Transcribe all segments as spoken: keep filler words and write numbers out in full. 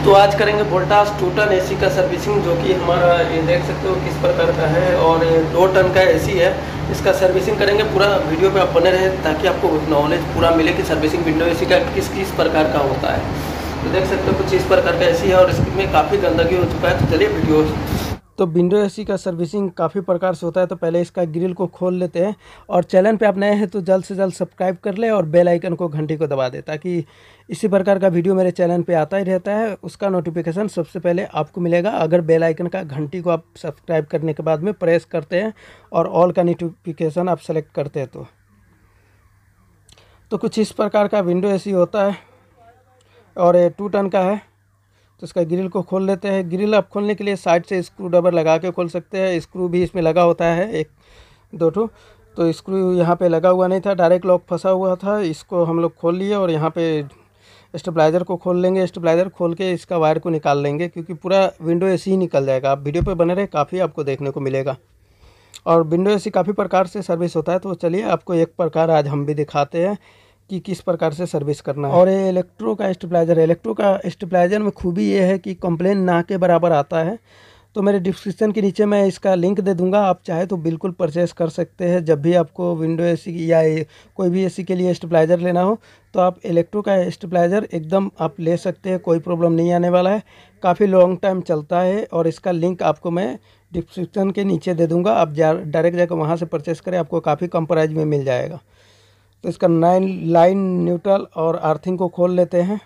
तो आज करेंगे वोल्टास टू टन एसी का सर्विसिंग, जो कि हमारा ये देख सकते हो किस प्रकार का है और ये दो टन का एसी है। इसका सर्विसिंग करेंगे, पूरा वीडियो पे आप बने रहे ताकि आपको नॉलेज पूरा मिले कि सर्विसिंग विंडो एसी का किस किस प्रकार का होता है। तो देख सकते हो कुछ इस प्रकार का एसी है और इसमें काफ़ी गंदगी हो चुका है। तो चलिए वीडियो। तो विंडो एसी का सर्विसिंग काफ़ी प्रकार से होता है। तो पहले इसका ग्रिल को खोल लेते हैं और चैनल पे आप नए हैं तो जल्द से जल्द सब्सक्राइब कर ले और बेल आइकन को घंटी को दबा दे, ताकि इसी प्रकार का वीडियो मेरे चैनल पे आता ही रहता है। उसका नोटिफिकेशन सबसे पहले आपको मिलेगा अगर बेल आइकन का घंटी को आप सब्सक्राइब करने के बाद में प्रेस करते हैं और ऑल का नोटिफिकेशन आप सेलेक्ट करते हैं। तो तो कुछ इस प्रकार का विंडो एसी होता है और ये टू टन का है। तो इसका ग्रिल को खोल लेते हैं। ग्रिल आप खोलने के लिए साइड से स्क्रू ड्राइवर लगा के खोल सकते हैं। स्क्रू भी इसमें लगा होता है एक दो ठो। तो स्क्रू यहाँ पे लगा हुआ नहीं था, डायरेक्ट लॉक फंसा हुआ था। इसको हम लोग खोल लिए और यहाँ पे स्टेबलाइज़र को खोल लेंगे। स्टेबलाइज़र खोल के इसका वायर को निकाल लेंगे, क्योंकि पूरा विंडो एसी ही निकल जाएगा। आप वीडियो पे बने रहे, काफ़ी आपको देखने को मिलेगा। और विंडो एसी काफ़ी प्रकार से सर्विस होता है। तो चलिए आपको एक प्रकार आज हम भी दिखाते हैं कि किस प्रकार से सर्विस करना है। और ये इलेक्ट्रो का स्टेबलाइज़र है। इलेक्ट्रो का स्टेबलाइज़र में खूबी ये है कि कंप्लेन ना के बराबर आता है। तो मेरे डिस्क्रिप्शन के नीचे मैं इसका लिंक दे दूंगा, आप चाहे तो बिल्कुल परचेस कर सकते हैं। जब भी आपको विंडो एसी या कोई भी एसी के लिए स्टेबलाइज़र लेना हो तो आप इलेक्ट्रो का स्टेबलाइज़र एकदम आप ले सकते हैं, कोई प्रॉब्लम नहीं आने वाला है। काफ़ी लॉन्ग टाइम चलता है और इसका लिंक आपको मैं डिस्क्रिप्शन के नीचे दे दूँगा। आप जा डायरेक्ट जाकर वहाँ से परचेस करें, आपको काफ़ी कम प्राइस में मिल जाएगा। तो इसका नाइन लाइन न्यूट्रल और अर्थिंग को खोल लेते हैं।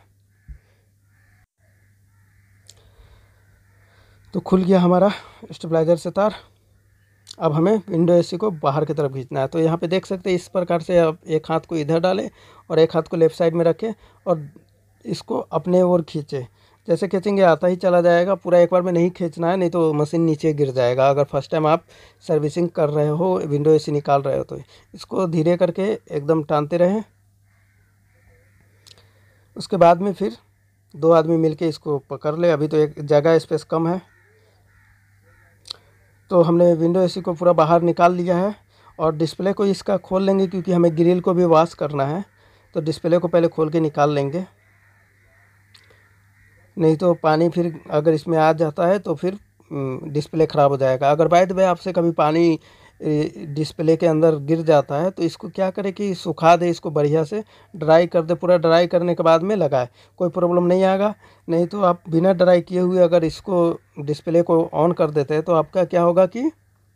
तो खुल गया हमारा स्टेबलाइज़र से तार। अब हमें विंडो एसी को बाहर की तरफ खींचना है। तो यहाँ पे देख सकते हैं इस प्रकार से आप एक हाथ को इधर डालें और एक हाथ को लेफ़्ट साइड में रखें और इसको अपने ओर खींचें। जैसे खींचेंगे आता ही चला जाएगा, पूरा एक बार में नहीं खींचना है, नहीं तो मशीन नीचे गिर जाएगा। अगर फर्स्ट टाइम आप सर्विसिंग कर रहे हो, विंडो एसी निकाल रहे हो, तो इसको धीरे करके एकदम टानते रहें। उसके बाद में फिर दो आदमी मिलके इसको पकड़ ले। अभी तो एक जगह स्पेस कम है। तो हमने विंडो एसी को पूरा बाहर निकाल लिया है और डिस्प्ले को इसका खोल लेंगे, क्योंकि हमें ग्रिल को भी वॉश करना है। तो डिस्प्ले को पहले खोल के निकाल लेंगे, नहीं तो पानी फिर अगर इसमें आ जाता है तो फिर डिस्प्ले ख़राब हो जाएगा। अगर बाय द वे आपसे कभी पानी डिस्प्ले के अंदर गिर जाता है तो इसको क्या करें कि सुखा दे, इसको बढ़िया से ड्राई कर दे। पूरा ड्राई करने के बाद में लगाए, कोई प्रॉब्लम नहीं आएगा। नहीं तो आप बिना ड्राई किए हुए अगर इसको डिस्प्ले को ऑन कर देते हैं तो आपका क्या होगा कि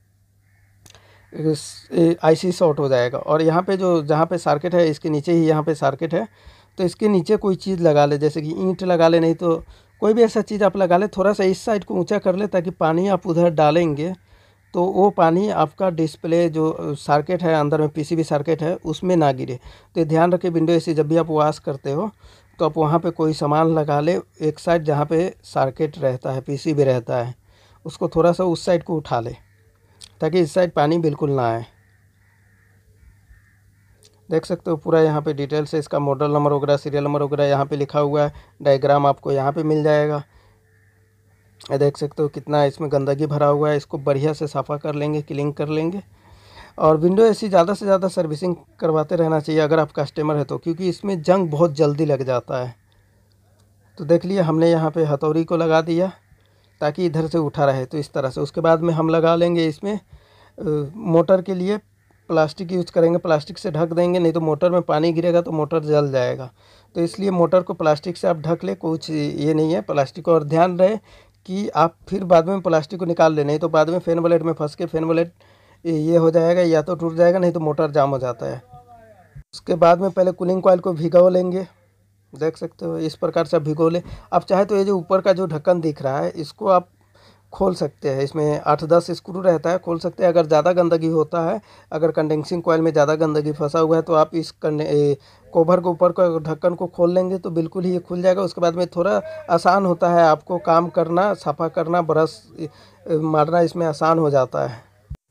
आईसी शॉर्ट हो जाएगा। और यहाँ पे जो जहाँ पे सर्किट है, इसके नीचे ही यहाँ पे सर्किट है, तो इसके नीचे कोई चीज़ लगा ले, जैसे कि ईंट लगा ले, नहीं तो कोई भी ऐसा चीज़ आप लगा ले। थोड़ा सा इस साइड को ऊंचा कर ले ताकि पानी आप उधर डालेंगे तो वो पानी आपका डिस्प्ले जो सर्किट है, अंदर में पीसीबी सर्किट है, उसमें ना गिरे। तो ध्यान रखें, विंडो एसी जब भी आप वॉश करते हो तो आप वहाँ पे कोई सामान लगा ले, एक साइड जहाँ पे सर्किट रहता है, पीसीबी रहता है, उसको थोड़ा सा उस साइड को उठा ले ताकि इस साइड पानी बिल्कुल ना आए। देख सकते हो पूरा यहाँ पे डिटेल से इसका मॉडल नंबर वगैरह, सीरियल नंबर वगैरह यहाँ पे लिखा हुआ है। डायग्राम आपको यहाँ पे मिल जाएगा। देख सकते हो कितना इसमें गंदगी भरा हुआ है। इसको बढ़िया से सफ़ा कर लेंगे, क्लीन कर लेंगे। और विंडो एसी ज़्यादा से ज़्यादा सर्विसिंग करवाते रहना चाहिए अगर आप कस्टमर है तो, क्योंकि इसमें जंग बहुत जल्दी लग जाता है। तो देख लिए हमने यहाँ पे हथौड़ी को लगा दिया ताकि इधर से उठा रहे, तो इस तरह से। उसके बाद में हम लगा लेंगे इसमें मोटर के लिए प्लास्टिक यूज करेंगे, प्लास्टिक से ढक देंगे, नहीं तो मोटर में पानी गिरेगा तो मोटर जल जाएगा। तो इसलिए मोटर को प्लास्टिक से आप ढक ले, कुछ ये नहीं है प्लास्टिक। और ध्यान रहे कि आप फिर बाद में प्लास्टिक को निकाल ले, नहीं तो बाद में फैन ब्लेड में फंस के फैन ब्लेड ये हो जाएगा, या तो टूट जाएगा, नहीं तो मोटर जाम हो जाता है। उसके बाद में पहले कूलिंग कॉइल को भिगो लेंगे। देख सकते हो इस प्रकार से आप भिगो ले। आप चाहे तो ये जो ऊपर का जो ढक्कन दिख रहा है इसको आप खोल सकते हैं, इसमें आठ दस स्क्रू रहता है, खोल सकते हैं। अगर ज़्यादा गंदगी होता है, अगर कंडेंसिंग कॉइल में ज़्यादा गंदगी फंसा हुआ है तो आप इस कवर के ऊपर का ढक्कन को खोल लेंगे तो बिल्कुल ही ये खुल जाएगा। उसके बाद में थोड़ा आसान होता है आपको काम करना, सफ़ा करना, ब्रश मारना इसमें आसान हो जाता है।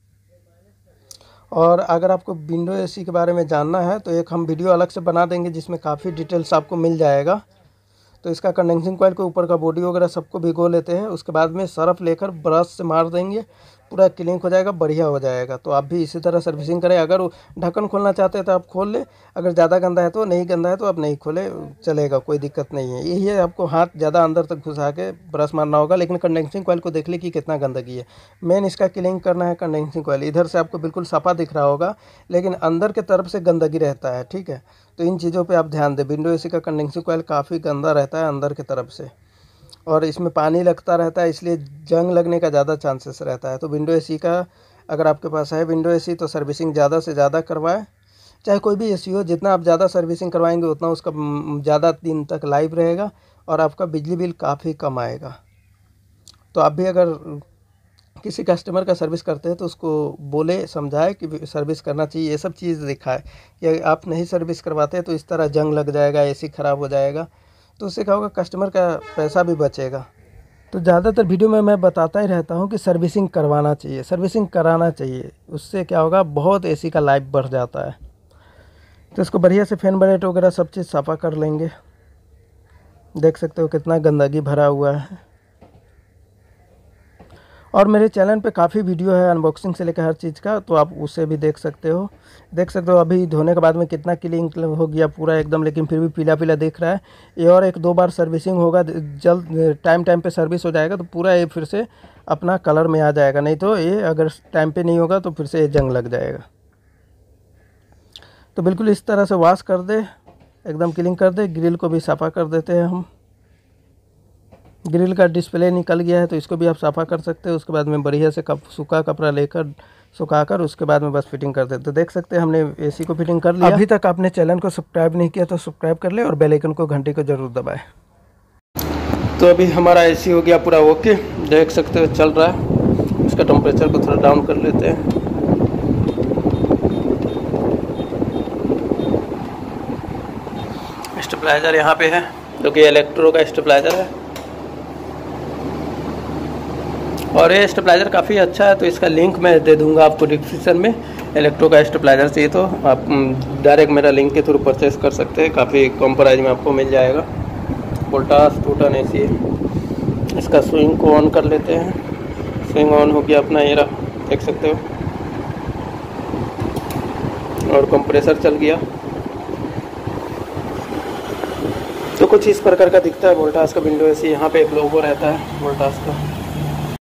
और अगर आपको विंडो एसी के बारे में जानना है तो एक हम वीडियो अलग से बना देंगे जिसमें काफ़ी डिटेल्स आपको मिल जाएगा। तो इसका कंडेंसिंग कॉइल के ऊपर का बॉडी वगैरह सबको भिगो लेते हैं। उसके बाद में सर्फ लेकर ब्रश से मार देंगे, पूरा क्लीन हो जाएगा, बढ़िया हो जाएगा। तो आप भी इसी तरह सर्विसिंग करें। अगर ढक्कन खोलना चाहते हैं तो आप खोल लें, अगर ज़्यादा गंदा है तो, नहीं गंदा है तो आप नहीं खोले, चलेगा, कोई दिक्कत नहीं है। यही है, आपको हाथ ज़्यादा अंदर तक घुसा के ब्रश मारना होगा। लेकिन कंडेंसिंग कॉइल को देख ले कि कितना गंदगी है। मेन इसका क्लीन करना है कंडेंसिंग कॉइल। इधर से आपको बिल्कुल सफा दिख रहा होगा, लेकिन अंदर के तरफ से गंदगी रहता है, ठीक है। तो इन चीज़ों पे आप ध्यान दें। विंडो एसी का कंडेंसिंग कॉइल काफ़ी गंदा रहता है अंदर की तरफ से, और इसमें पानी लगता रहता है, इसलिए जंग लगने का ज़्यादा चांसेस रहता है। तो विंडो एसी का अगर आपके पास है विंडो एसी तो सर्विसिंग ज़्यादा से ज़्यादा करवाएं। चाहे कोई भी एसी हो, जितना आप ज़्यादा सर्विसिंग करवाएंगे उतना उसका ज़्यादा दिन तक लाइव रहेगा और आपका बिजली बिल काफ़ी कम आएगा। तो आप भी अगर किसी कस्टमर का सर्विस करते हैं तो उसको बोले, समझाए कि सर्विस करना चाहिए, ये सब चीज़ दिखाए। कि आप नहीं सर्विस करवाते तो इस तरह जंग लग जाएगा, एसी ख़राब हो जाएगा, तो उससे क्या होगा, कस्टमर का पैसा भी बचेगा। तो ज़्यादातर वीडियो में मैं बताता ही रहता हूँ कि सर्विसिंग करवाना चाहिए, सर्विसिंग कराना चाहिए। उससे क्या होगा, बहुत एसी का लाइफ बढ़ जाता है। तो इसको बढ़िया से फैन ब्लेड वगैरह सब चीज़ साफ़ा कर लेंगे। देख सकते हो कितना गंदगी भरा हुआ है। और मेरे चैनल पे काफ़ी वीडियो है अनबॉक्सिंग से लेकर हर चीज़ का, तो आप उसे भी देख सकते हो। देख सकते हो अभी धोने के बाद में कितना क्लीन हो गया पूरा एकदम, लेकिन फिर भी पीला पीला दिख रहा है। ये और एक दो बार सर्विसिंग होगा, जल्द टाइम टाइम पे सर्विस हो जाएगा तो पूरा ये फिर से अपना कलर में आ जाएगा। नहीं तो ये अगर टाइम पे नहीं होगा तो फिर से ये जंग लग जाएगा। तो बिल्कुल इस तरह से वॉश कर दे, एकदम क्लीन कर दे। ग्रिल को भी साफ़ा कर देते हैं हम। ग्रिल का डिस्प्ले निकल गया है तो इसको भी आप साफ़ा कर सकते हैं। उसके बाद में बढ़िया से कप सूखा कपड़ा लेकर सुखाकर उसके बाद में बस फिटिंग कर देते। तो देख सकते हैं हमने एसी को फिटिंग कर लिया। अभी तक आपने चैनल को सब्सक्राइब नहीं किया तो सब्सक्राइब कर ले और बेल आइकन को, घंटे को जरूर दबाएं। तो अभी हमारा एसी हो गया पूरा ओके, देख सकते हो चल रहा है। इसका टेम्परेचर को थोड़ा डाउन कर लेते हैं। स्टेबलाइजर यहाँ पे है, जो कि इलेक्ट्रो का स्टेबलाइजर है, और ये स्टेबलाइजर काफ़ी अच्छा है। तो इसका लिंक मैं दे दूंगा आपको डिस्क्रिप्शन में। इलेक्ट्रो का स्टेबलाइजर चाहिए तो आप डायरेक्ट मेरा लिंक के थ्रू परचेस कर सकते हैं, काफ़ी कम प्राइस में आपको मिल जाएगा। वोल्टास टू टन एसी है। इसका स्विंग को ऑन कर लेते हैं। स्विंग ऑन हो गया अपना, ये रहा, देख सकते हो, और कंप्रेसर चल गया। तो कुछ इस प्रकार का दिखता है वोल्टास का विंडो एसी। यहाँ पे एक लोगो रहता है वोल्टास का।